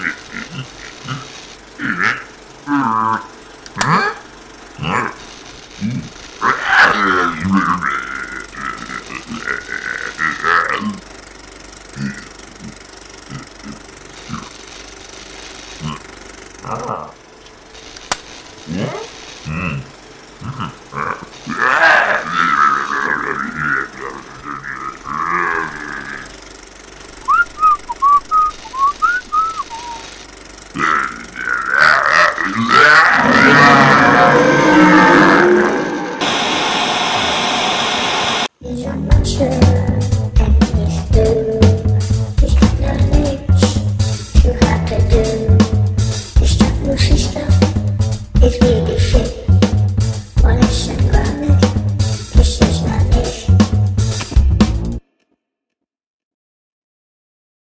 He's a monster, and he's blue. He's got no legs, too hard to do. He's got loose.